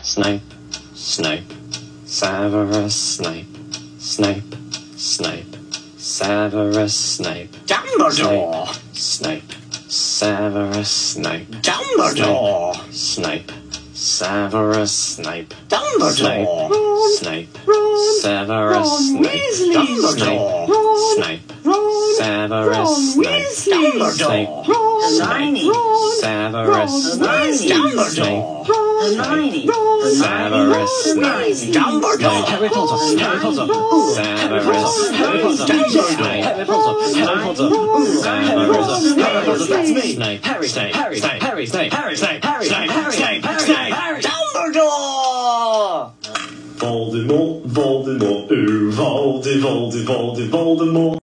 Snape, Snape, Severus Snape, Snape, Snape, Severus Snape, Dumbledore! Snape, Severus Snape, Dumbledore! Snape, Severus Snape, Dumbledore! Snape, Ron! Severus Ron Snape, Weasley! Snape, Ron! Snape, Ron! Severus Ron Snape, Weasley! Snape, Ron! Snape, Ron! Severus Ron Snape, Dumbledore! Ron, Hermione! Severus Snape, Dumbledore! Harry Potter, Harry Potter, Severus Snape, Harry Potter, Harry Potter, Severus Snape, that's me, Snape, Harry Snape, Harry Snape, Harry Snape, Harry Snape, Harry Snape, Harry Snape, Harry Snape, Dumbledore! Voldemort, Voldemort, Voldemort.